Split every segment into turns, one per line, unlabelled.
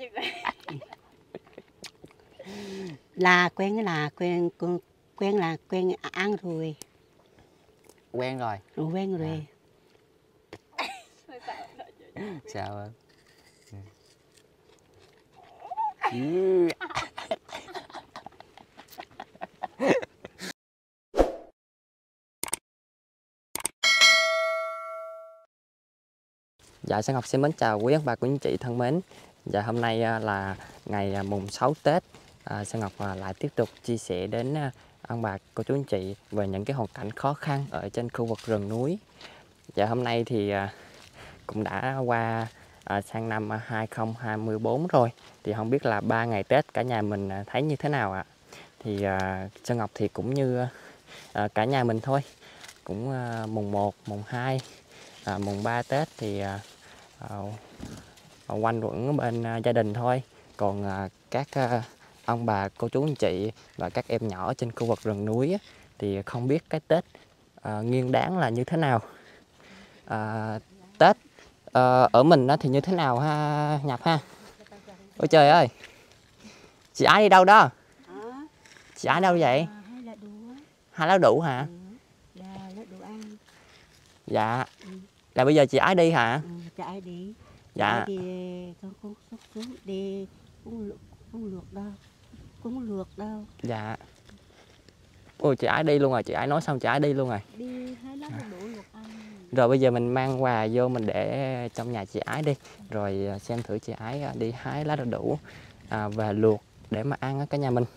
Là quen là quen ăn rồi.
Quen rồi.
Quen rồi.
Sao ơi? Dạ, Sơn Ngọc xin mến chào quý ông bà quý anh chị thân mến. Dạ, hôm nay là ngày mùng 6 Tết. Sơn Ngọc lại tiếp tục chia sẻ đến ông bà cô chú anh chị về những cái hoàn cảnh khó khăn ở trên khu vực rừng núi. Dạ, hôm nay thì cũng đã qua sang năm 2024 rồi. Thì không biết là 3 ngày Tết cả nhà mình thấy như thế nào ạ? Thì Sơn Ngọc thì cũng như cả nhà mình thôi. Cũng mùng 1, mùng 2, mùng 3 Tết thì quanh quẩn bên gia đình thôi. Còn các ông bà cô chú anh chị và các em nhỏ trên khu vực rừng núi thì không biết cái Tết nguyên đáng là như thế nào. Tết ở mình thì như thế nào ha Nhập ha? Ôi trời ơi, chị Ái đi đâu đó? Chị Ái đâu vậy? Hai lá đủ hả? Dạ. Là bây giờ chị Ái đi hả?
Chị Ái đi.
Dạ.
Đi con xúc xuống đi cũng luộc đâu.
Dạ. Ôi, chị Ái đi luôn rồi, chị Ái nói xong chị Ái đi luôn rồi.
Đi hái lá đu đủ luộc ăn.
Rồi bây giờ mình mang quà vô mình để trong nhà chị Ái đi. Rồi xem thử chị Ái đi hái lá đu đủ và luộc để mà ăn ở cả nhà mình.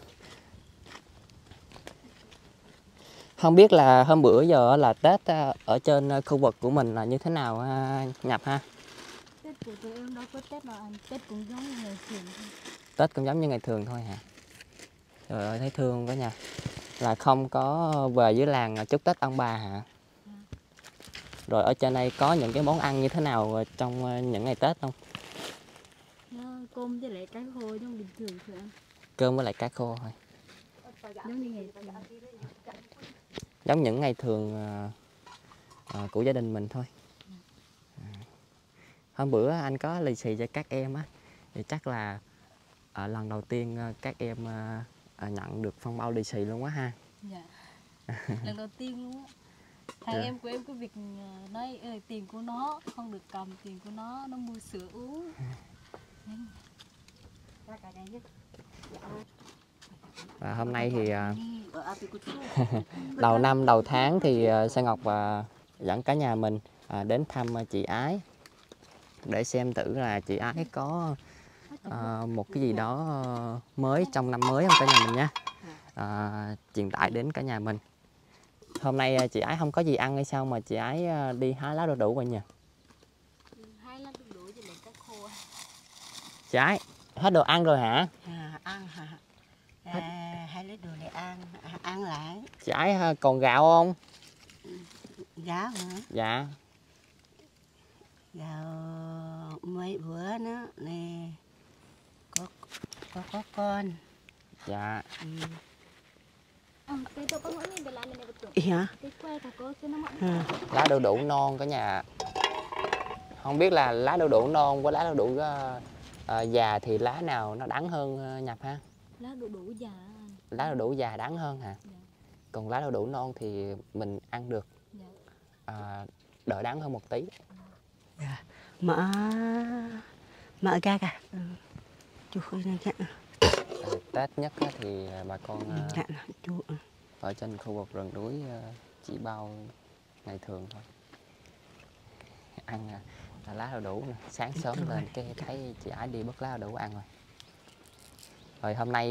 Không biết là hôm bữa giờ là Tết ở trên khu vực của mình là như thế nào Nhập ha?
Tết của tụi em đâu có Tết nào ăn, Tết cũng giống như ngày thường thôi.
Tết cũng giống như ngày thường thôi hả? Trời ơi, thấy thương quá nha. Là không có về dưới làng chúc Tết ông bà hả? Rồi ở trên đây có những cái món ăn như thế nào trong những ngày Tết không?
Cơm với lại cá khô giống bình thường thôi anh.
Cơm với lại cá khô thôi.
Giống như ngày thường.
Giống những ngày thường của gia đình mình thôi. Hôm bữa anh có lì xì cho các em á, thì chắc là lần đầu tiên các em nhận được phong bao lì xì luôn quá ha.
Dạ. Lần đầu tiên luôn á. Thằng em của em có việc nói tiền của nó không được cầm tiền của nó mua sữa uống.
Và hôm nay thì đầu năm đầu tháng thì Sơn Ngọc dẫn cả nhà mình đến thăm chị Ái để xem thử là chị Ái có một cái gì đó mới trong năm mới không cả nhà mình nhé. Truyền tải đến cả nhà mình. Hôm nay chị Ái không có gì ăn hay sao mà chị Ái đi hái lá đu đủ vậy nhỉ?
Hái lá đu đủ với lại cá khô.
Chị Ái hết đồ ăn rồi hả?
Ăn hả? Hái lá đu để ăn lại.
Chị Ái còn gạo không?
Gạo hả?
Dạ.
Gạo mấy bữa nó nè có con.
Dạ.
Hả?
Lá đu đủ non cả nhà. Không biết là lá đu đủ non với lá đu đủ già thì lá nào nó đắng hơn Nhập ha?
Lá đu đủ già.
Lá đu đủ già đắng hơn hả?
Dạ.
Còn lá đu đủ non thì mình ăn được. Dạ. Đỡ đắng hơn một tí.
Dạ. Mỡ ga cả.
Tết nhất thì bà con ở trên khu vực rừng núi chỉ bao ngày thường thôi. Ăn lá đu đủ, sáng sớm lên cái thấy chị Ái đi bớt lá đu đủ ăn rồi. Rồi hôm nay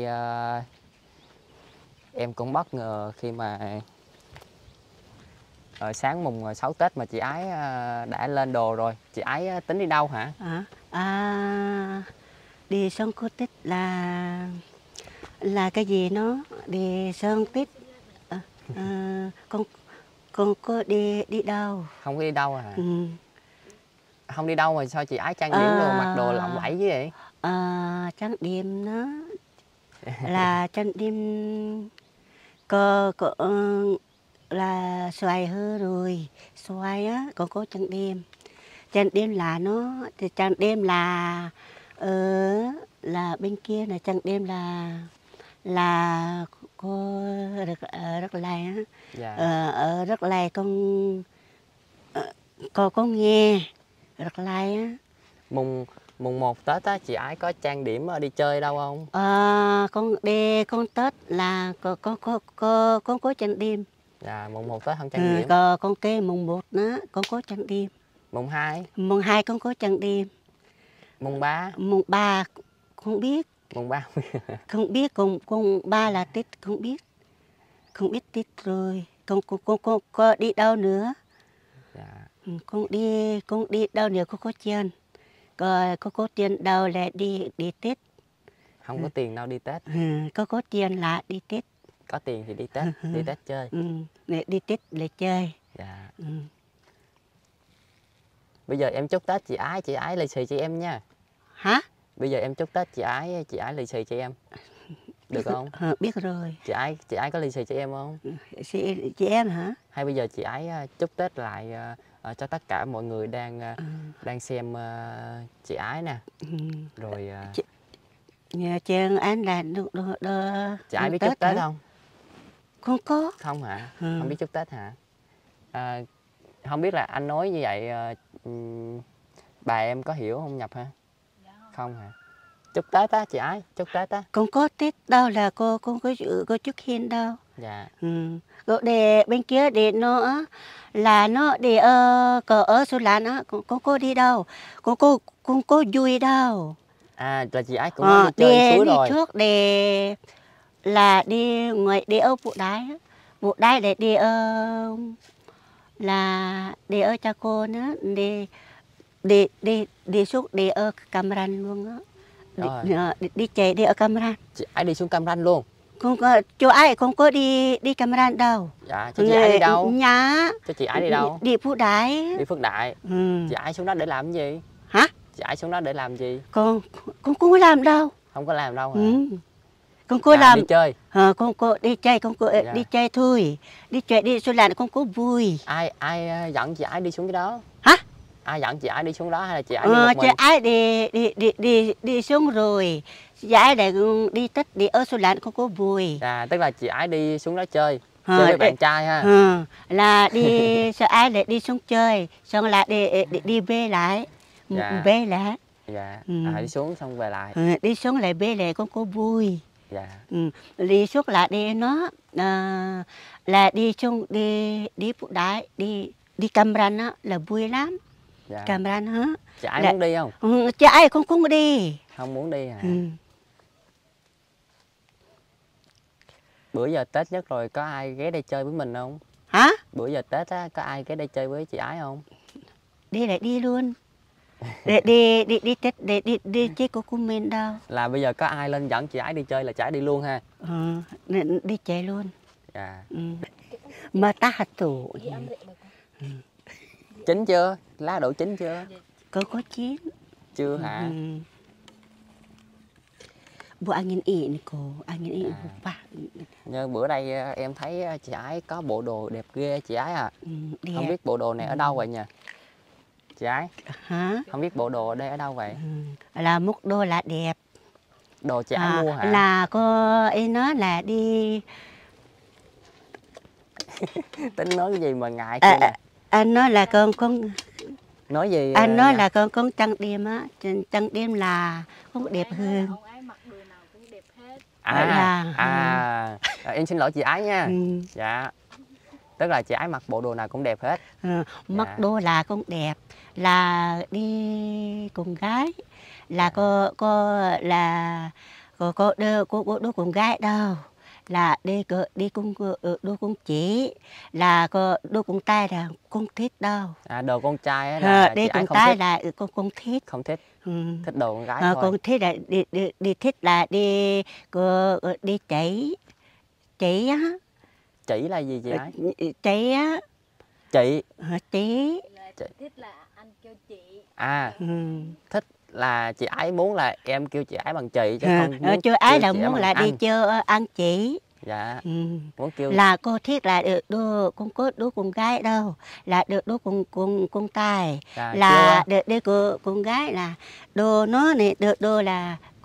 em cũng bất ngờ khi mà sáng mùng 6 Tết mà chị Ái đã lên đồ rồi. Chị Ái tính đi đâu hả?
Đi Sơn Cô Tích là cái gì nó đi Sơn Tích. Con có đi đâu?
Không có đi đâu hả?
Ừ.
Không đi đâu mà sao chị Ái trang điểm đồ mặc đồ lộng lẫy như vậy?
Trang điểm nó là trang điểm có là xoài hư rồi xoài á còn có trang điểm là nó trang điểm là
là bên kia là Trăng Đêm là có rất là
Dạ.
ở rất là con nghe rất là á.
Mùng 1 Tết á, chị Ái có trang điểm đi chơi đâu không?
Con Tết là con có Trăng Đêm.
Dạ, mùng 1 Tết không trang điểm.
Con cái mùng 1 đó con có Trăng Đêm.
Mùng 2?
Mùng 2 con có Trăng Đêm.
Mùng 3?
Mùng 3 không biết.
Mùng 3
không biết, con 3 là Tết không biết. Không biết Tết rồi. Con có đi đâu nữa.
Dạ.
Con đi đâu nữa con có tiền. Con có tiền đâu là đi Tết.
Không có tiền đâu đi Tết.
Con có tiền là đi Tết.
Có tiền thì đi Tết, đi Tết chơi.
Đi Tết là chơi.
Dạ. Bây giờ em chúc Tết chị Ái lì xì cho em nha.
Hả?
Bây giờ em chúc Tết chị Ái lì xì cho em. Được không?
Biết rồi.
Chị Ái có lì xì cho em không?
Chị em hả?
Hay bây giờ chị Ái chúc Tết lại cho tất cả mọi người đang xem chị Ái nè. Rồi
Chị Anh là
chị Ái biết chúc Tết
hả?
không?
Không có.
Không hả? Không biết chúc Tết hả? Không biết là anh nói như vậy bà em có hiểu không Nhập hả? Không hả? Chúc Tết á chị Ái, chúc Tết á.
Không có Tết đâu là cô có chúc hiên đâu.
Dạ.
Để bên kia để nó là nó để ở Số Lan á, con có đi đâu, con có vui đâu.
Là chị Ái cũng đi chơi suối rồi.
Đi trước để là đi ngoài đi ở Bộ Đái để đi là đi ở Cha Cô nữa, đi xuống đi ở Cam Ranh luôn á. Đi chạy đi ở Cam Ranh.
Chị Ái đi xuống Cam Ranh luôn.
Không có chỗ ai không có đi Cam Ranh đâu.
Dạ, cho chị Ái đi đâu?
Nhà.
Cho chị Ái đi đâu?
Đi Phú Đại.
Đi Phước Đại. Chị Ái xuống đó để làm gì?
Hả?
Chị Ái xuống đó để làm gì?
Con không có làm đâu.
Không có làm đâu hả?
Con có làm
đi chơi.
Con có đi chơi, con có đi chơi thôi. Đi chơi đi Số Lan con có vui.
Ai dẫn chị Ái đi xuống cái đó?
Hả?
Ai dẫn chị Ái đi xuống đó hay là chị Ái đi một mình?
Chị Ái đi xuống rồi. Chị Ái để đi Tết đi ở Số Lan con có vui.
Tức là chị Ái đi xuống đó chơi với bạn trai ha.
Là đi Chị Ái để đi xuống chơi, xong là đi về lại. Về lại.
Dạ. Đi xuống xong về lại.
Đi xuống lại về lại con có vui.
Dạ.
Đi xuống là đi nó là đi xuống đi Phú Đại đi Cam Ranh á là vui lắm.
Dạ.
Cam Ranh hả?
Chị Ái muốn đi không?
Chị Ái con không đi.
Không muốn đi hả? Bữa giờ Tết nhất rồi có ai ghé đây chơi với mình không?
Hả?
Bữa giờ Tết á có ai ghé đây chơi với chị Ái không?
Đi lại đi luôn. Đi Tết đi chơi của mình đâu.
Là bây giờ có ai lên dẫn chị Ái đi chơi là chị Ái đi luôn ha?
Đi chơi luôn.
Dạ.
Mà ta hạt tủ.
Chín chưa? Lá đậu chín chưa?
Có chín.
Chưa hả?
Bộ anh nhìn ý này cô, anh nhìn ý bộ bạc.
Nhưng bữa đây em thấy chị Ái có bộ đồ đẹp ghê chị Ái à.
Đẹp.
Không biết bộ đồ này ở đâu vậy nhỉ? Chị Ái?
Hả?
Không biết bộ đồ ở đây ở đâu vậy?
Là múc đô là đẹp.
Đồ chị Ái mua hả?
Là cô ấy nói là đi.
Tính nói cái gì mà ngại kia nè.
Anh nói là con
nói gì?
Anh nói là con Trăng Đêm á, Trăng Đêm là không đẹp hơn.
Không ai mặc đồ nào cũng đẹp hết.
Em xin lỗi chị Ái nha. Dạ. Tức là chị Ái mặc bộ đồ nào cũng đẹp hết.
Mặc đồ là cũng đẹp, là đi cùng gái, là có đứa cùng gái đâu, là đi cùng đứa cùng chị, là có đứa cùng trai là không thích đâu.
Đồ con trai á là
đi
chị Ái
cùng
không
trai
thích.
là con thích.
Không thích. Thích đồ con gái thôi.
Con thích là đi thích là đi chỉ á.
Chỉ là gì chị Ái?
Chỉ á.
Chị.
Chị. Thích là anh kêu chị.
Thích là chị Ái muốn là em kêu chị Ái bằng chị chứ không muốn
Chưa Ái là
chị
muốn là đi chơi ăn chỉ.
Dạ. Muốn kêu
là cô thích là được đứa không có đứa con gái đâu, là được đứa con trai, là được đứa con gái là đồ nó này được đồ là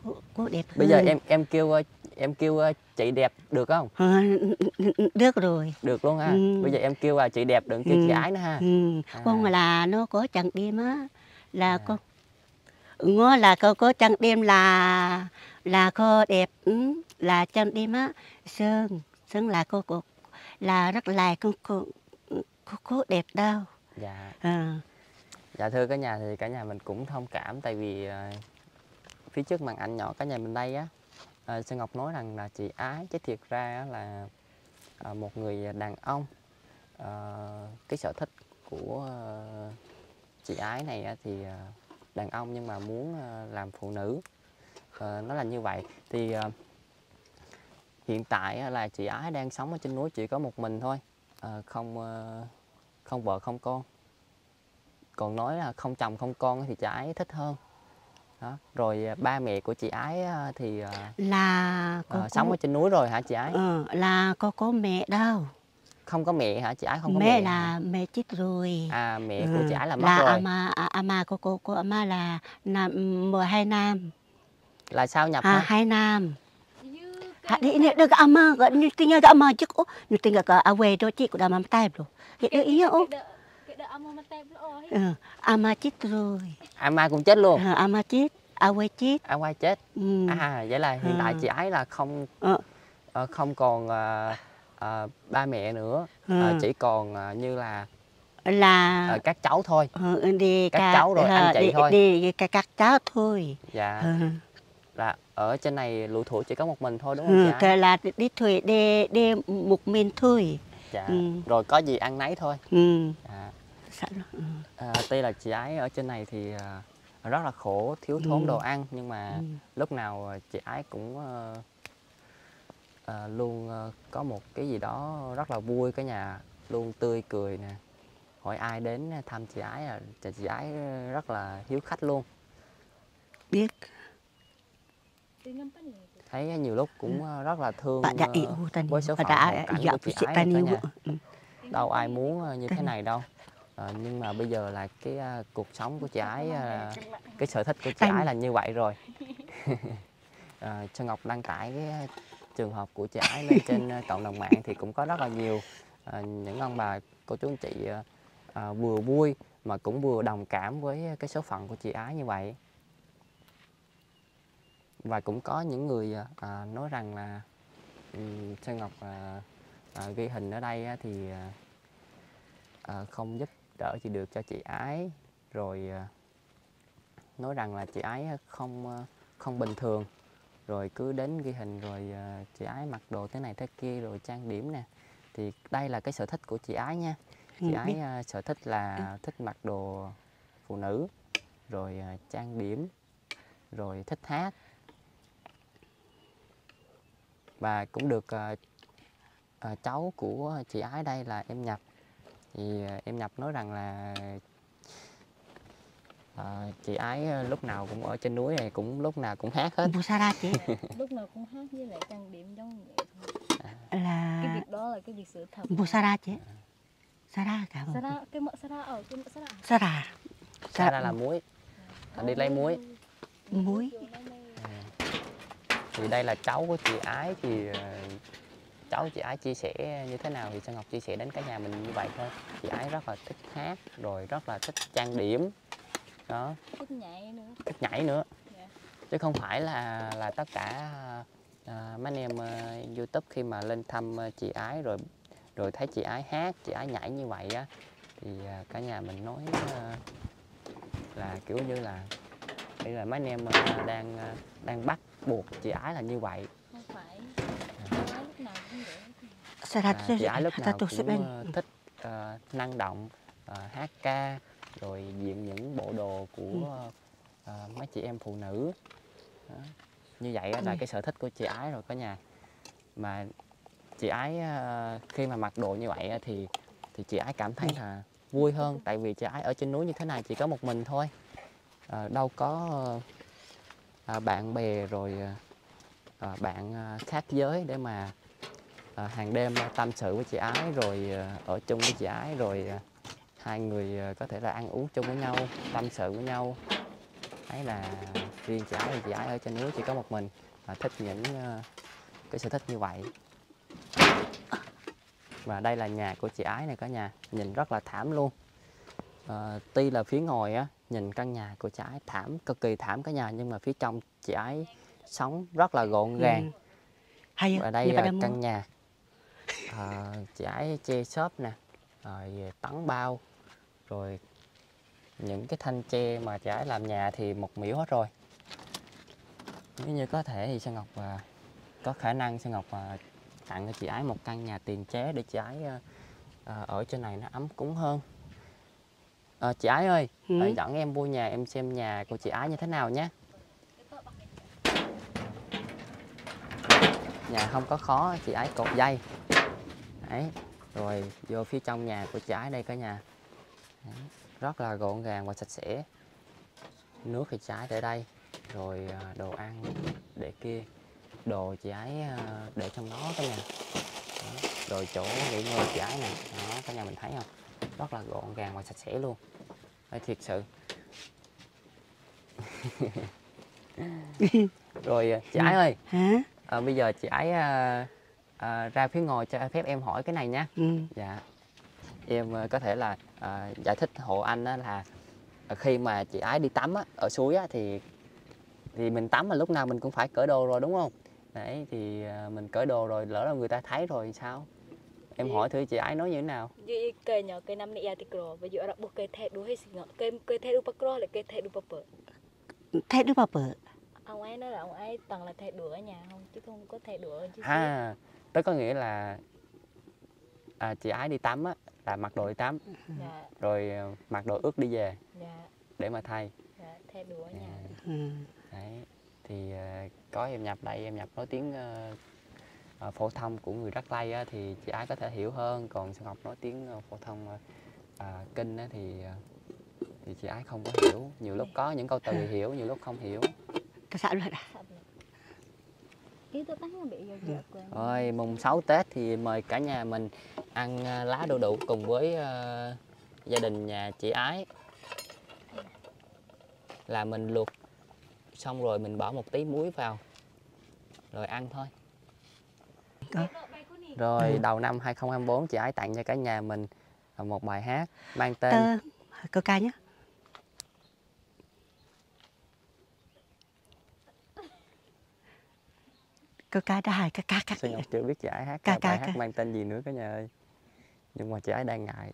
cô đẹp
Bây giờ
hơn.
em kêu chị đẹp được không?
Được rồi.
Được luôn ha.
Ừ.
Bây giờ em kêu chị đẹp, đừng kêu chị ái nữa ha.
Con là nó có chẳng đêm á, là
À.
con ngó là có chẳng đêm là cô đẹp, là chẳng đêm á, sơn là cô là rất là cô đẹp đâu.
Dạ.
À.
Dạ thưa cả nhà, thì cả nhà mình cũng thông cảm, tại vì phía trước màn ảnh nhỏ cả nhà mình đây á, Sơn Ngọc nói rằng là chị ái, chứ thiệt ra là một người đàn ông, cái sở thích của chị ái này á, thì đàn ông nhưng mà muốn làm phụ nữ, nó là như vậy. Thì hiện tại là chị ái đang sống ở trên núi chỉ có một mình thôi, không vợ không con. Còn nói là không chồng không con thì chị ái thích hơn. Đó. Rồi ba mẹ của chị ái thì
Là
sống ở trên núi rồi hả chị ái?
Là có mẹ đâu.
Không có mẹ hả chị ái? Không có mẹ
Mẹ
hả?
là mẹ chết rồi.
À, mẹ của chị ái là mất
là
rồi.
ama cô ama là 12 năm.
Là sao nhập hả?
2 năm. Ini dekat ama, như tinggal dekat ama je kok. Như tinggal ke awe do cik udah mam tai bro. Itu iya oh. Ama chết rồi.
Ama cũng chết luôn.
Ama chết, awe chết.
Ama chết. À vậy là hiện tại chị ái là không không còn ba mẹ nữa, chỉ còn như là các cháu thôi. Các cháu rồi anh chị thôi.
Đi các cháu thôi.
Dạ. Là ở trên này lũ thủ chỉ có một mình thôi đúng không chị ái?
Là đi thuê đi một mình thôi.
Dạ. Rồi có gì ăn nấy thôi. Tuy là chị ái ở trên này thì rất là khổ, thiếu thốn đồ ăn, nhưng mà lúc nào chị ái cũng luôn có một cái gì đó rất là vui cả nhà, luôn tươi cười nè. Hỏi ai đến thăm chị ái là chị ái rất là hiếu khách luôn.
Biết.
Thấy nhiều lúc cũng rất là thương với số phận
đã
hoàn cảnh của chị ái cả nhà. Đâu ai muốn như thế này đâu. Nhưng mà bây giờ là cái cuộc sống của chị ái, cái sở thích của chị ái là như vậy rồi. Sơn Ngọc đăng tải cái trường hợp của chị ái lên trên cộng đồng mạng thì cũng có rất là nhiều những ông bà cô chú anh chị vừa vui mà cũng vừa đồng cảm với cái số phận của chị ái như vậy. Và cũng có những người nói rằng là Sơn Ngọc ghi hình ở đây thì không giúp đỡ gì được cho chị ái, rồi nói rằng là chị ái không bình thường, rồi cứ đến ghi hình rồi chị ái mặc đồ thế này thế kia rồi trang điểm nè. Thì đây là cái sở thích của chị ái nha. Chị ái sở thích là thích mặc đồ phụ nữ, rồi trang điểm, rồi thích hát. Và cũng được cháu của chị ái đây là em Nhập. Thì em Nhập nói rằng là chị ái lúc nào cũng ở trên núi này, cũng lúc nào cũng hát hết.
Lúc nào cũng hát với lại trang điểm giống vậy thôi.
Là
cái việc đó là cái việc sự thật.
Sara chứ. Sara cả.
Sara, cái mợ Sara ở cái mợ Sara.
Sara là muối. Đi lấy muối. Thì đây là cháu của chị ái, thì cháu chị ái chia sẻ như thế nào thì Sơn Ngọc chia sẻ đến cả nhà mình như vậy thôi. Chị ái rất là thích hát, rồi rất là thích trang điểm đó,
thích nhảy nữa.
Dạ. Chứ không phải là tất cả mấy anh em YouTube khi mà lên thăm chị ái rồi thấy chị ái hát, chị ái nhảy như vậy á, thì cả nhà mình nói là kiểu như là đây là mấy anh em đang bắt buộc chị ái là như vậy.
Không phải. Chị ái lúc nào cũng vậy.
Chị ái lúc nào cũng thích năng động, hát ca, rồi diện những bộ đồ của mấy chị em phụ nữ. Đó. Như vậy là cái sở thích của chị ái rồi cả nhà. Mà chị ái khi mà mặc đồ như vậy thì chị ái cảm thấy là vui hơn, tại vì chị ái ở trên núi như thế này chỉ có một mình thôi, đâu có bạn bè rồi bạn khác giới để mà hàng đêm tâm sự với chị ái, rồi ở chung với chị ái, rồi hai người có thể là ăn uống chung với nhau, tâm sự với nhau. thấy là riêng chị Ái thì chị Ái ở trên núi chỉ có một mình và thích những cái sở thích như vậy. Và đây là nhà của chị Ái này cả nhà, nhìn rất là thảm luôn. Tuy là phía ngoài á nhìn căn nhà của chị Ái thảm, cực kỳ thảm cả nhà, nhưng mà phía trong chị Ái sống rất là gọn gàng.
Hay
Và đây là căn nhà chị Ái che xốp nè, rồi tắn bao, rồi những cái thanh tre mà chị Ái làm nhà thì một miểu hết rồi. Nếu như có thể thì Sơn Ngọc có khả năng Sơn Ngọc tặng cho chị Ái một căn nhà tiền chế để chị Ái ở trên này nó ấm cúng hơn. Chị Ái ơi, dẫn em vô nhà em xem nhà của chị Ái như thế nào nhé. Nhà không có khó, chị Ái cột dây. Đấy, rồi vô phía trong nhà của chị Ái đây cả nhà. Đấy, rất là gọn gàng và sạch sẽ. Nước thì chị Ái để đây, rồi đồ ăn để kia. Đồ chị Ái để trong đó cả nhà. Đó, rồi chỗ nghỉ ngơi chị Ái này, đó cả nhà mình thấy không? Rất là gọn gàng và sạch sẽ luôn. Đấy, thiệt sự. Rồi chị Ái ơi, bây giờ chị Ái ra phía ngoài cho phép em hỏi cái này nhé. Dạ, em có thể là giải thích hộ anh đó là khi mà chị Ái đi tắm á, ở suối á, thì mình tắm mà lúc nào mình cũng phải cởi đồ rồi đúng không? Đấy, thì mình cởi đồ rồi lỡ là người ta thấy rồi sao? Em hỏi thử chị Ái nói như thế nào?
Jadi cây nhỏ cây năm này thì cro, bây giờ buộc cây thẹt đuôi hay gì ngọ, cây thẹt đuôi cro lại cây thẹt đuôi bờ.
Thẹt đuôi bờ.
Ông ấy nói là ông ấy toàn là thẹt đuôi ở nhà không, chứ không có thẹt đuôi ở chứ.
Tức có nghĩa là chị Ái đi tắm á, là mặc đồ đi tắm, rồi mặc đồ ướt đi về để mà thay.
Thẹt đuôi ở nhà.
Đấy, thì có em nhập đây, em nhập nói tiếng phổ thông của người Đắk Lắk á, thì chị Ái có thể hiểu hơn, còn Sơn Ngọc nói tiếng phổ thông kinh á, thì chị Ái không có hiểu. Nhiều lúc có những câu từ thì hiểu, nhiều lúc không hiểu. Rồi mùng 6 Tết thì mời cả nhà mình ăn lá đu đủ cùng với gia đình nhà chị Ái. Là mình luộc xong rồi mình bỏ một tí muối vào rồi ăn thôi. Rồi đầu năm 2024 chị Ái tặng cho cả nhà mình một bài hát mang tên
câu ca nhé. Câu ca đã ca.
Sơn Ngọc chưa biết chị Ái hát bài hát mang tên gì nữa cả nhà ơi. Nhưng mà chị Ái đang ngại.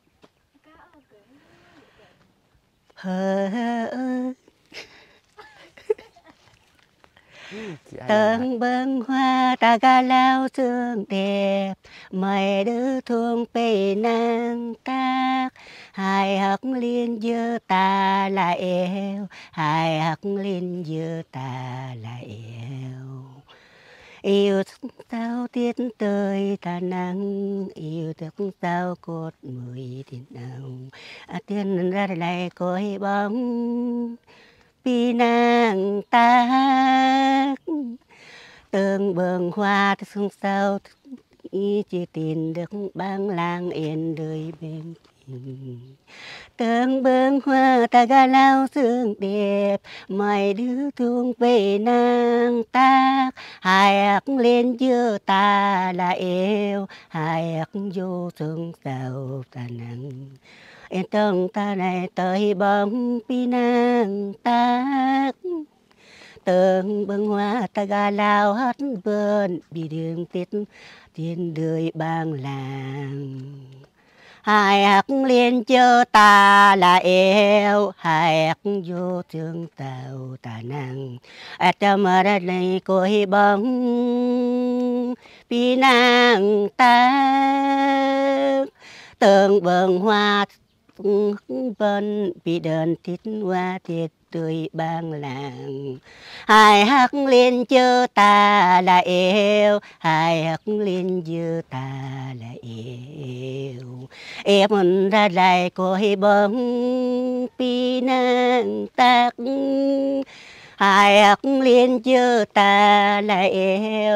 Tầng bông hoa ta ga lao sương đẹp, mày đứa thương bề nàng tác. Hai hắc liên dơ ta là eo, hai hắc liên dơ ta là eo. Yêu sao tiết tơi ta nắng, yêu thức sao cốt mùi thiên nào. Tiên ra lại coi bóng vì nàng tác. Tường bường hoa sương sao chỉ tìm được băng lang yên đời bên tình. Tường bường hoa ta ga lao sương đẹp, mày đứa thương về nàng tác. Hai hắc lên dưa ta là eo, hai hắc vô sương sao ta nắng. Em tông ta này tới bóng pi nàng tác. Tường bông hoa ta ga lao hát vườn, bị đường tiết tiền đời bang làng. Hai hắc liên chơ ta là eo, hai hắc vô thương tàu ta năng. Trong ra này coi bóng pi nàng tác. Tường bông hoa vân bị đơn tít hoa tiết tươi bang làng. Hai hắc lên chơ ta là eo, hai hắc lên dơ ta là eo. Em ra lại coi bóng pi nàng tác. Hai hắc lên chơ ta là eo,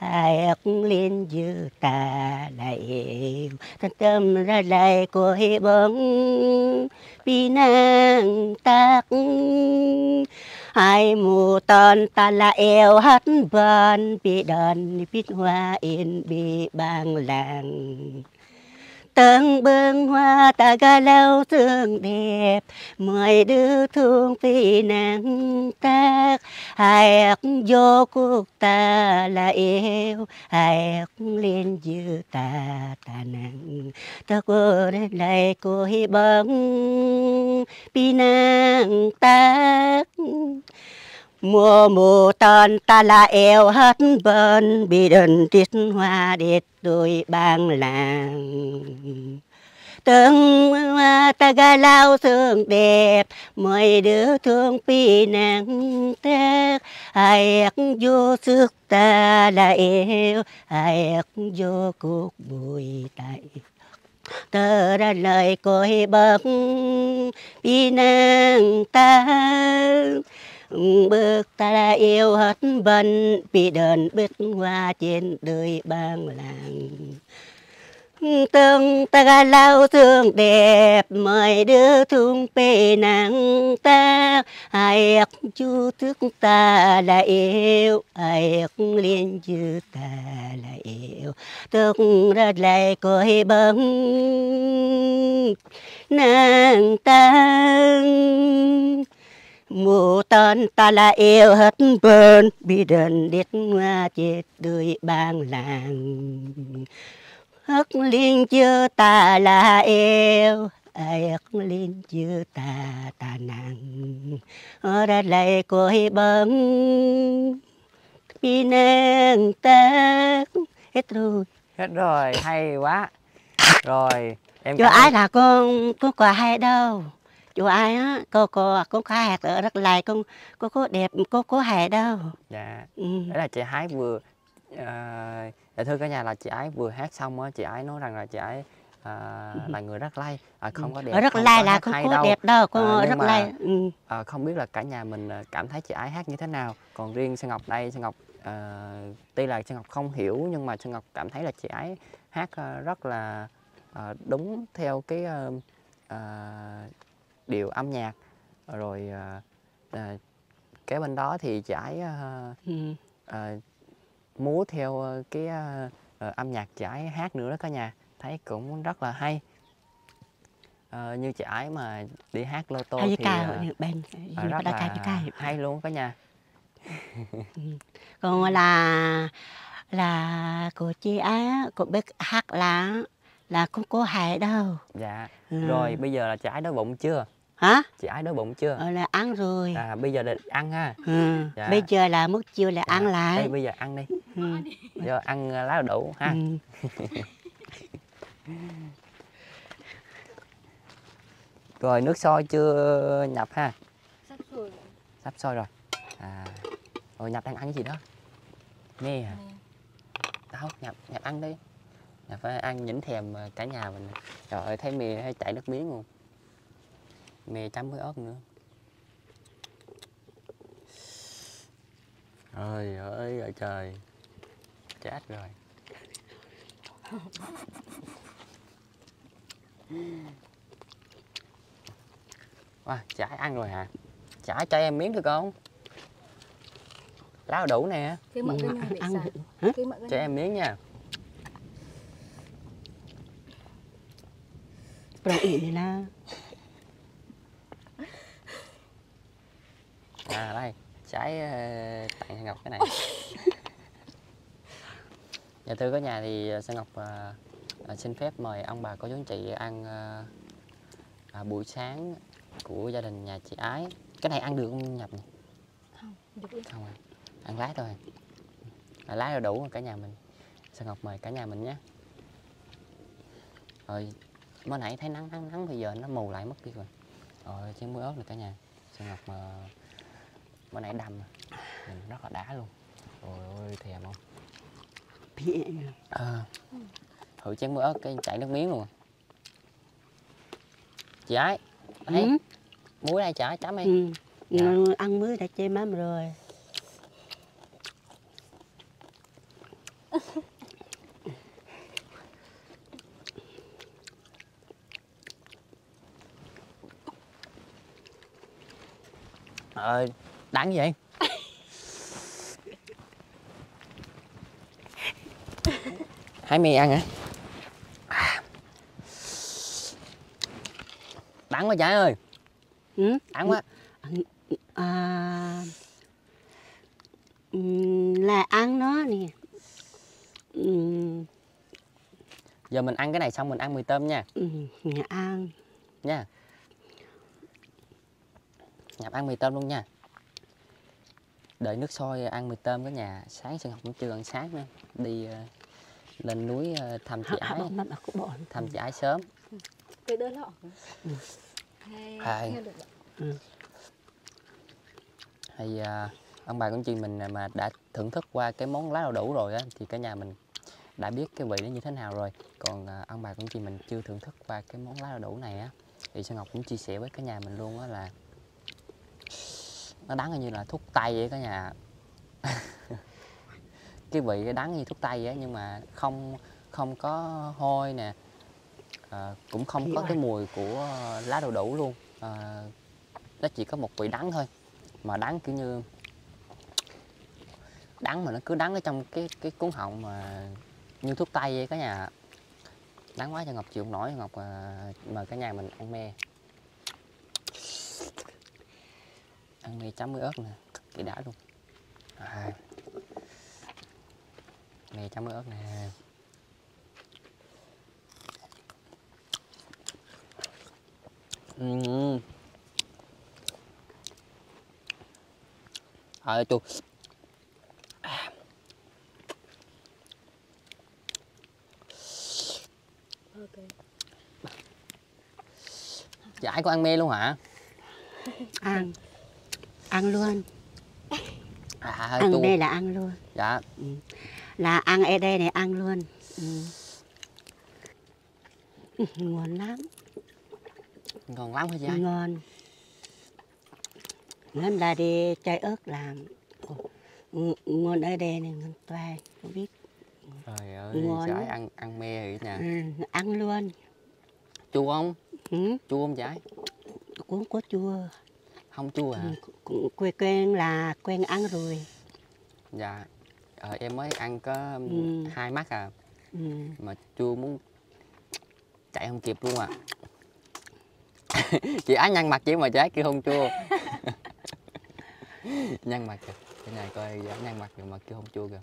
hai ức liên dư ta lại yêu thân tâm ra lại của hi bóng bi nàng tác hai mù tòn ta là eo hát bần bị đòn biết hoa yên bị bang làng tầng bưng hoa ta ga lâu thương đẹp mười đứa thương phi nàng tác hai ức vô cuộc ta là yêu hai ức liên dư ta ta nàng ta cô đến lại cô hi bóng phi nàng tác mùa mùa tòn ta là eo hát bần bị đơn tiết hoa đẹp đôi bang làng từng hoa ta ga lao thương đẹp mọi đứa thương phi nàng tác hai ức vô sức ta là eo hai ức vô cuộc bụi tại tớ ra lời cội bậc phi nàng ta bước ta là yêu hết bần bị đơn biết hoa trên đời bang làng từng ta ga lao thương đẹp mời đứa thương pê nàng ta hai ức chú thức ta là yêu hai ức liên dư ta là yêu tức ra lại cội bấc nàng ta mùa tòn ta là yêu hết bơn bị đơn điết hoa chết đời bang làng hất liên chưa ta là yêu ai hất liên chưa ta ta nàng ở đây lại cội bấc vì nàng ta hết rồi.
Hết rồi, hay quá. Rồi em
Chú ai là con có hay đâu. Chú ai á, con khai hạt ở đất lại con có đẹp, có hạt đâu.
Dạ. Đấy là chị Ái vừa dạ thưa cả nhà, là chị Ái vừa hát xong á, chị Ái nói rằng là chị Ái là người Đắk Lắk, không có đẹp.
Ở Đắk Lắk là không có đẹp đâu, con ở Đắk Lắk.
Không biết là cả nhà mình cảm thấy chị Ái hát như thế nào. Còn riêng Sơn Ngọc đây, Sơn Ngọc tuy là Sơn Ngọc không hiểu, nhưng mà Sơn Ngọc cảm thấy là chị Ái hát rất là đúng theo cái điệu âm nhạc. Rồi kế bên đó thì chị Ái múa theo cái âm nhạc chị Ái hát nữa đó cả nhà, thấy cũng rất là hay. Như chị Ái mà đi hát lô tô thì rất là hay luôn cả nhà.
Còn là của chị Ái cô biết hát là không có hại đâu.
Dạ. Rồi bây giờ là chị Ái đói bụng chưa?
Hả?
Chị Ái đói bụng chưa?
Là ăn rồi.
Bây giờ là ăn ha.
Dạ. Bây giờ là mất chiều là ăn lại.
Đây, bây giờ ăn đi. Giờ ăn lá đậu đủ ha. Rồi nước sôi chưa Nhập ha?
Sắp sôi rồi.
Sắp sôi rồi. Rồi Nhập đang ăn cái gì đó? Nghe hả? Đâu, Nhập ăn đi. Nhập phải ăn nhỉnh thèm cả nhà mình. Trời ơi, thấy mì hay chảy nước miếng luôn. Mì chấm với ớt nữa. Trời ơi trời. Chết rồi. Wow, chị Ái ăn rồi hả? Chị Ái cho em miếng được không? Lá đủ nè.
Cái mỡ cái này
ăn
cho em miếng nha.
Rồi ỉn này là
đây, trái tặng Sơn Ngọc cái này. Dạ thưa cả nhà, thì Sơn Ngọc xin phép mời ông bà cô chú anh chị ăn buổi sáng của gia đình nhà chị Ái. Cái này ăn được không Nhập này?
Không, được.
Không à, ăn lát thôi. Lát là đủ rồi cả nhà mình. Sơn Ngọc mời cả nhà mình nhé. Rồi mới nãy thấy nắng bây giờ nó mù lại mất đi rồi. Rồi chén muối ớt này cả nhà. Sơn Ngọc mới nãy đâm rất là đá luôn. Ôi ơi thèm không? Thử chén muối ớt cái chảy nước miếng luôn. Chị Ái thấy muối đây chả chấm đi.
Dạ. Ăn muối đã chê mắm rồi.
Đắng vậy? Hái mì ăn hả? Đắng quá trái ơi.
Ừ?
Đắng quá.
À, là ăn nó nè.
Giờ mình ăn cái này xong mình ăn mì tôm nha.
Ăn.
Nha. Nhập ăn mì tôm luôn nha. Đợi nước sôi ăn mì tôm cả nhà. Sáng Sơn Ngọc cũng chưa ăn sáng nữa. Đi lên núi thăm chị Ái. Thăm chị Ái sớm.
Cái đỡ lọ.
Hay. Thì ông bà con chị mình mà đã thưởng thức qua cái món lá đu đủ rồi á, thì cả nhà mình đã biết cái vị nó như thế nào rồi. Còn ông bà con chị mình chưa thưởng thức qua cái món lá đu đủ này á, thì Sơn Ngọc cũng chia sẻ với cả nhà mình luôn á là nó đắng như là thuốc tây vậy cả nhà. Cái vị cái đắng như thuốc tây vậy nhưng mà không có hôi nè, cũng không có cái mùi của lá đu đủ luôn. Nó chỉ có một vị đắng thôi, mà đắng kiểu như đắng mà nó cứ đắng ở trong cái cuốn họng mà như thuốc tây vậy cả nhà. Đắng quá cho Ngọc chịu không nổi. Ngọc mời cả nhà mình ăn me. Ăn me chấm với ớt nè, kỳ đã luôn. Me chấm với ớt nè. Chú
Ok.
Chị Ái có ăn me luôn hả?
Ăn luôn.
Chú...
đây là ăn luôn.
Dạ.
Là ăn ở đây này ăn luôn. Ngon lắm.
Ngon lắm hả chị Ái?
Ngon. Ngon là đi chai ớt làm. Ngon ở đây này, ngon toài, không biết.
Trời ơi,
ngon
chị Ái ăn me rồi nha.
Ăn luôn.
Chua không? Chua không chị Ái?
Cũng có chua.
Không chua hả?
Quen ăn rồi.
Dạ. Em mới ăn có 2 mắt à. Mà chua muốn chạy không kịp luôn à. Chị Ái nhăn mặt chỉ mà chị Ái kêu không chua. Nhăn mặt kìa. Cái này coi chị Ái nhăn mặt kìa mà kêu không chua kìa.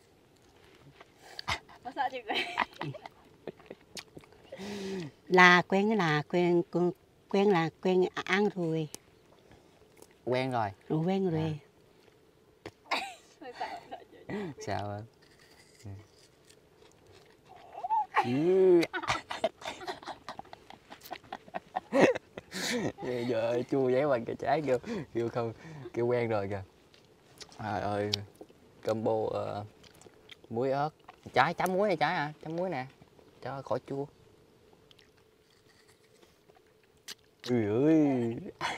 Sao chị vậy?
Là quen ăn rồi.
Quen rồi.
Quen rồi.
Sao ơi? Giờ chua vậy mà cái trái kêu không kêu quen rồi kìa. Trời ơi, combo muối ớt, trái chấm muối này trái à, chấm muối nè cho khỏi chua. Ui ơi.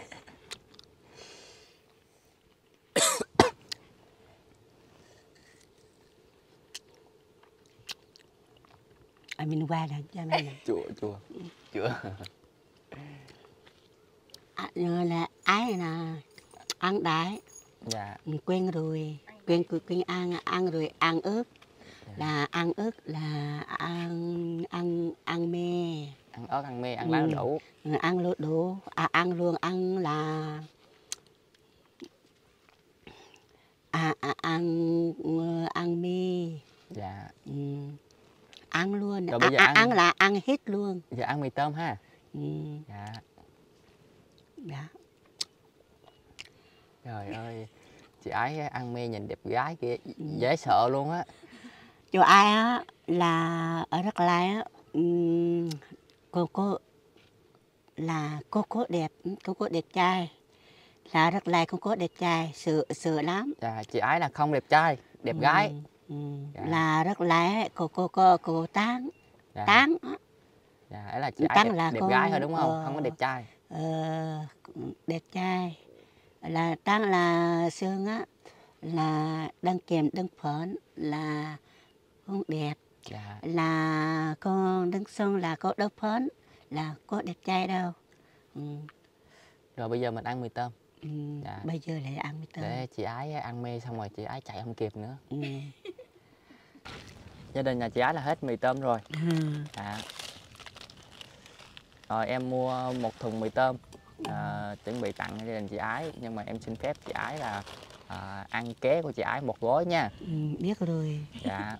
Mình qua lần cho mình.
Chua chua.
Là Ái là ăn đái.
Dạ.
Quen rồi. Quen ăn rồi ăn ớt. Là ăn ớt là ăn me.
Ăn ớt, ăn me, ăn lá đu đủ.
Ăn lô đủ. Ăn luôn, ăn là ăn me.
Dạ.
Ăn luôn.
Rồi bây giờ ăn
là ăn hết luôn.
Giờ ăn mì tôm ha. Dạ.
Dạ.
Trời ơi, chị Ái ăn me nhìn đẹp gái kia dễ sợ luôn á.
Chỗ ai á là ở Đắk Lắk á, cô đẹp trai. Là Đắk Lắk cô đẹp trai, sợ lắm.
Dạ, chị Ái là không đẹp trai, đẹp gái.
Dạ. Là Đắk Lắk cô Tán.
Dạ.
Tán.
Dạ, ấy là chị Ái đẹp gái thôi đúng không? Không có đẹp trai.
Đẹp trai. Là Tán là Sương á là đăng kèm đăng phấn là không đẹp.
Dạ.
Là con đứng xong là có đớp phấn là có đẹp trai đâu.
Rồi bây giờ mình ăn mì tôm. Dạ.
Bây giờ lại ăn mì tôm.
Để chị Ái ăn mê xong rồi chị Ái chạy không kịp nữa. Gia đình nhà chị Ái là hết mì tôm rồi. Dạ. Rồi em mua một thùng mì tôm chuẩn bị tặng gia đình chị Ái, nhưng mà em xin phép chị Ái là ăn ké của chị Ái một gói nha.
Biết rồi.
Dạ.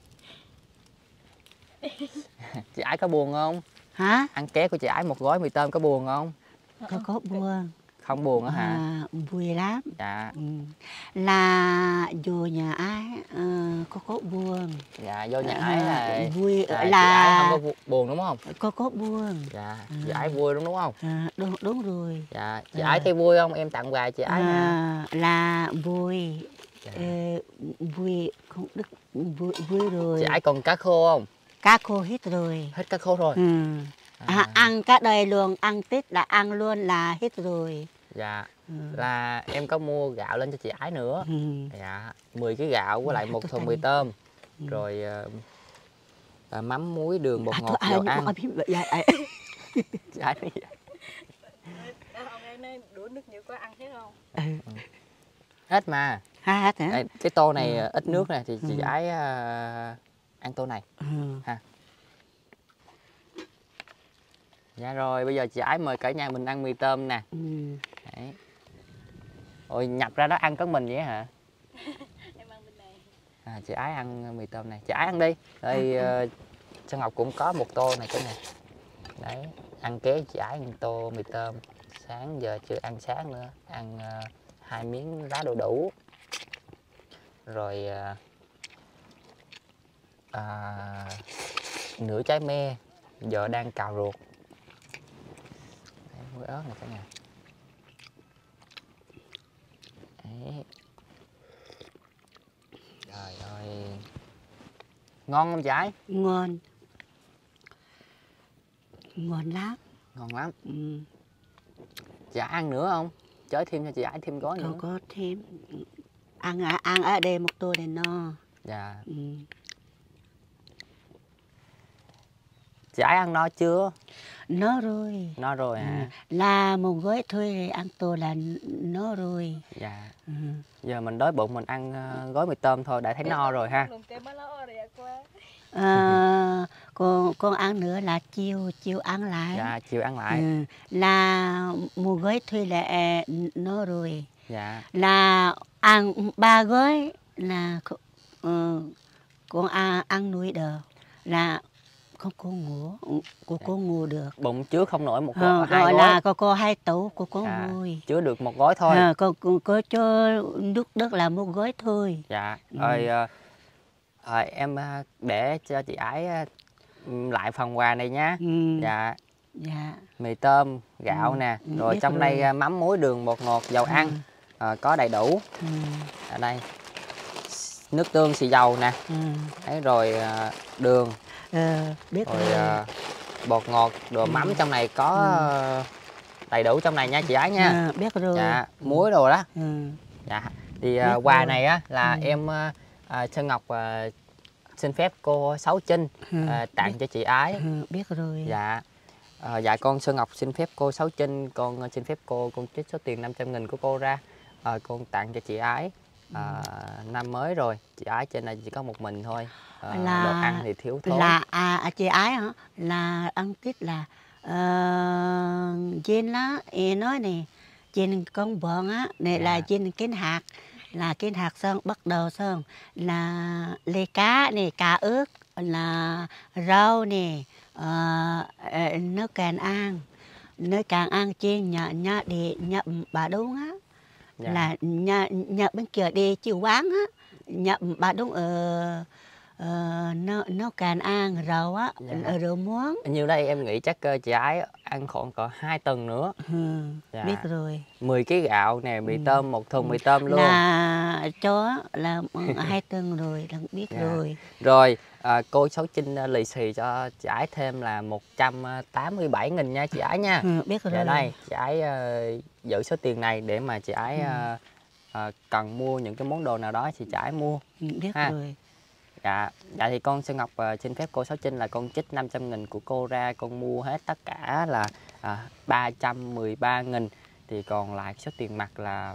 Chị Ái có buồn không?
Hả?
Ăn ké của chị Ái một gói mì tôm có buồn không?
Có buồn.
Không buồn á hả?
Vui lắm.
Dạ.
Là vô nhà ai có buồn.
Dạ, vô nhà Ái là
vui
là chị
là
Ái không có buồn đúng không?
có buồn.
Dạ, chị Ái vui đúng không?
Đúng rồi.
Dạ, chị Ái thấy vui không? Em tặng quà chị Ái nè.
Là vui.
Dạ.
Vui không đức vui rồi.
Chị Ái còn cá khô không?
Cá khô hết rồi.
Hết cá khô rồi.
Ăn cả đời luôn, ăn Tết là ăn luôn là hết rồi.
Dạ. Là em có mua gạo lên cho chị Ái nữa. Dạ, 10 kg gạo với lại một thùng mì tôm. Rồi mắm, muối, đường, bột ngọt, dầu ăn. Chị Ái nói vậy.
Ông em này đũa nước nhiều quá ăn hết không?
Hết mà.
Hết hả?
Đây, cái tô này ít nước này thì chị Ái ăn tô này. Ha. Dạ rồi, bây giờ chị Ái mời cả nhà mình ăn mì tôm nè. Đấy. Ôi, nhập ra đó ăn có mình vậy hả?
Em ăn bên này.
Chị Ái ăn mì tôm này. Chị Ái ăn đi. Đây Sơn Ngọc cũng có một tô này cái này. Đấy, ăn ké chị Ái một tô mì tôm. Sáng giờ chưa ăn sáng nữa, ăn 2 miếng lá đu đủ. Rồi nửa trái me, giờ đang cào ruột. Đấy, muối ớt này cả nhà. Đấy. Trời ơi, ngon không chị Ái?
Ngon. Ngon lắm.
Ngon lắm. Chị Ái ăn nữa không? Chới thêm cho chị Ái thêm gói nữa.
Không có thêm. Ăn ở đây một tô để no.
Dạ. Chị Ái ăn no chưa?
No rồi.
No rồi hả?
Là một gói thôi rồi ăn tô là no rồi.
Dạ. Giờ mình đói bụng mình ăn gói mì tôm thôi đã thấy no rồi ha.
Con ăn nữa là chiều ăn lại.
Dạ, chiều ăn lại.
Là một gói thôi là no rồi.
Dạ.
Là ăn 3 gói là con ăn nuôi được, là không có ngủ, cô ngủ được.
Bụng chứa không nổi một gói, 2 gói.
Là có 2 tủ cô có nuôi.
Chứa được một gói thôi.
Có cho nước đất là một gói thôi.
Dạ. Rồi em để cho chị Ái lại phần quà này nhá. Dạ.
Dạ.
Mì tôm, gạo nè, rồi trong đây mắm, muối, đường, bột ngọt, dầu ăn có đầy đủ. Ở đây nước tương, xì dầu nè. Đấy, rồi đường.
Biết
rồi bột ngọt, đồ mắm trong này có đầy đủ trong này nha chị Ái nha.
Biết rồi.
Dạ, muối đồ đó. Dạ. Thì quà này á là em Sơn Ngọc xin phép cô Sáu Trinh tặng cho chị Ái.
Biết rồi.
Dạ. Dạ con Sơn Ngọc xin phép cô Sáu Trinh, con xin phép cô, con trích số tiền 500.000 của cô ra, con tặng cho chị Ái. Năm mới rồi, chị Ái trên này chỉ có một mình thôi,
là
đồ ăn thì thiếu thốn.
Là chị Ái hả? Là ăn Tết là trên đó em nói nè, trên con bọn á này là trên cái hạt, là cái hạt xong bắt đầu xong là lấy cá này, cá ướp là rau nè, nó càng ăn trên nhà để nhập bà đúng á. Là nhà bên kia đi chịu bán á, nhà bà đúng nó càng ăn rau á, rau muống.
Như đây em nghĩ chắc chị Ái ăn khoảng cỡ 2 tuần nữa.
Biết rồi.
10 kg gạo nè, mì tôm, một thùng mì tôm luôn.
Là cho là 2 tuần rồi, là biết rồi.
Rồi cô Sáu Trinh lì xì cho chị Ái thêm là 187.000 nha chị Ái nha.
Biết rồi.
Dạ đây, chị Ái giữ số tiền này để mà chị Ái cần mua những cái món đồ nào đó thì chị Ái mua.
Biết rồi.
Dạ thì con Sơn Ngọc xin phép cô Sáu Trinh là con trích 500.000 của cô ra, con mua hết tất cả là 313.000, thì còn lại số tiền mặt là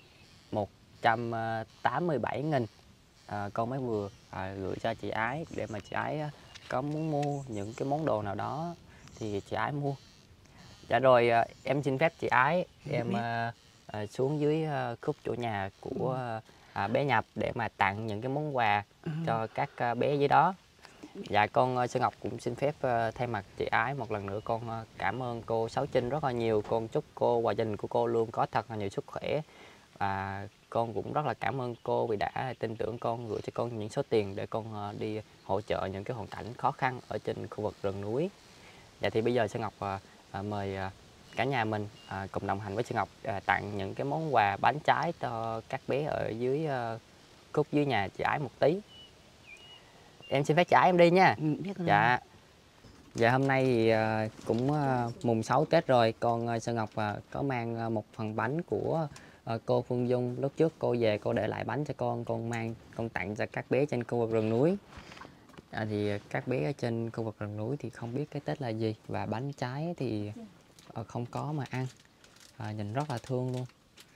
187.000. Con mới vừa gửi cho chị Ái để mà chị Ái có muốn mua những cái món đồ nào đó thì chị Ái mua. Dạ rồi, em xin phép chị Ái em xuống dưới khúc chỗ nhà của bé Nhập để mà tặng những cái món quà cho các bé dưới đó. Dạ con Sơn Ngọc cũng xin phép thay mặt chị Ái một lần nữa con cảm ơn cô Sáu Trinh rất là nhiều. Con chúc cô và gia đình của cô luôn có thật là nhiều sức khỏe, và con cũng rất là cảm ơn cô vì đã tin tưởng con, gửi cho con những số tiền để con đi hỗ trợ những cái hoàn cảnh khó khăn ở trên khu vực rừng núi. Dạ thì bây giờ Sơn Ngọc mời cả nhà mình cùng đồng hành với Sơn Ngọc tặng những cái món quà bánh trái cho các bé ở dưới khúc dưới nhà chị Ái một tí. Em xin phép chị Ái em đi nha.
Biết rồi.
Dạ hôm nay thì cũng mùng 6 Tết rồi, con Sơn Ngọc có mang một phần bánh của cô Phương Dung. Lúc trước cô về cô để lại bánh cho con mang con tặng cho các bé trên khu vực rừng núi. Thì các bé ở trên khu vực rừng núi thì không biết cái Tết là gì, và bánh trái thì không có mà ăn, nhìn rất là thương luôn.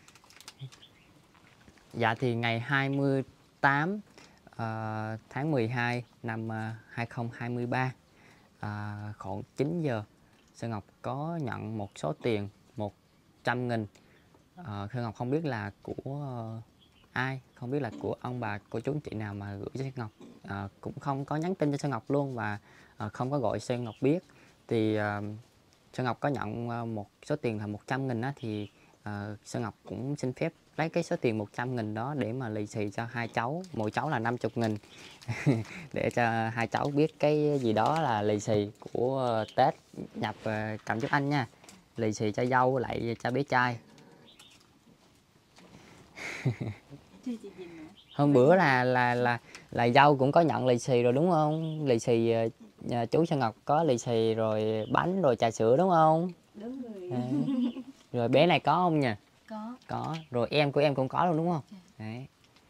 Dạ thì ngày 28 tháng 12 năm 2023 khoảng 9 giờ Sơn Ngọc có nhận một số tiền 100.000. Sơn Ngọc không biết là của ai, không biết là của ông bà cô chú anh chị nào mà gửi cho Sơn Ngọc, cũng không có nhắn tin cho Sơn Ngọc luôn, và không có gọi Sơn Ngọc biết. Thì Sơn Ngọc có nhận một số tiền là 100.000 á, thì Sơn Ngọc cũng xin phép lấy cái số tiền 100.000 đó để mà lì xì cho hai cháu, mỗi cháu là 50.000 để cho hai cháu biết cái gì đó là lì xì của Tết. Nhập cầm giúp anh nha, lì xì cho dâu lại cho bé trai. Hôm bữa là dâu cũng có nhận lì xì rồi đúng không? Lì xì chú Sơn Ngọc có lì xì rồi bánh rồi trà sữa đúng không?
Đúng rồi.
Rồi bé này có không nhỉ?
Có.
Rồi em của em cũng có luôn đúng không? Đấy.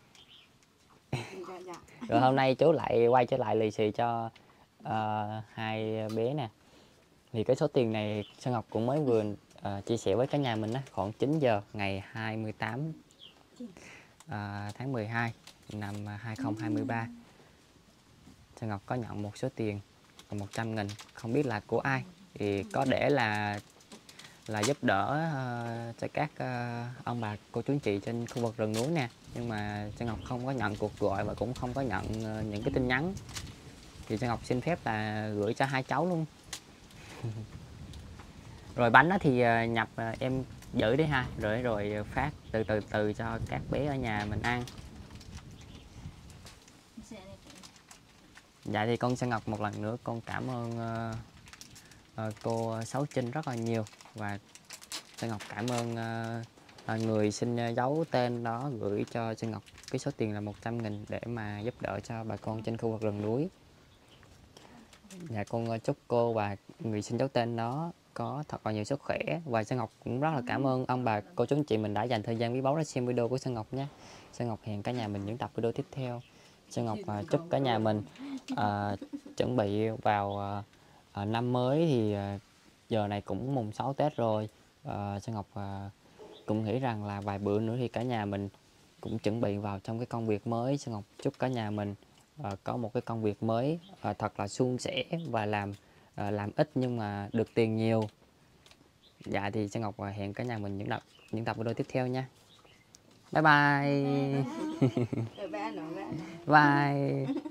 Dạ.
Rồi hôm nay chú lại quay trở lại lì xì cho hai bé nè. Thì cái số tiền này Sơn Ngọc cũng mới vừa chia sẻ với cả nhà mình á, khoảng 9 giờ ngày 28 tháng 12 năm 2023. Sơn Ngọc có nhận một số tiền 100.000, không biết là của ai, thì có để là giúp đỡ cho các ông bà cô chú anh chị trên khu vực rừng núi nè, nhưng mà Sơn Ngọc không có nhận cuộc gọi và cũng không có nhận những cái tin nhắn, thì Sơn Ngọc xin phép là gửi cho hai cháu luôn. Rồi bánh đó thì Nhập em giữ đi ha, rồi phát từ cho các bé ở nhà mình ăn. Dạ thì con Sơn Ngọc một lần nữa con cảm ơn cô Sáu Trinh rất là nhiều, và Sơn Ngọc cảm ơn người xin giấu tên đó gửi cho Sơn Ngọc cái số tiền là 100.000 để mà giúp đỡ cho bà con trên khu vực rừng núi. Dạ con chúc cô và người xin giấu tên đó có thật là nhiều sức khỏe, và Sơn Ngọc cũng rất là cảm ơn ông bà cô chú anh chị mình đã dành thời gian quý báu để xem video của Sơn Ngọc nhé. Sơn Ngọc hẹn cả nhà mình những tập video tiếp theo. Sơn Ngọc chúc cả nhà mình chuẩn bị vào năm mới, thì giờ này cũng mùng 6 Tết rồi. Sơn Ngọc cũng nghĩ rằng là vài bữa nữa thì cả nhà mình cũng chuẩn bị vào trong cái công việc mới. Sơn Ngọc chúc cả nhà mình có một cái công việc mới thật là suôn sẻ và làm ít nhưng mà được tiền nhiều. Dạ thì Sơn Ngọc hẹn cả nhà mình những tập video tiếp theo nha. Bye bye. Bye.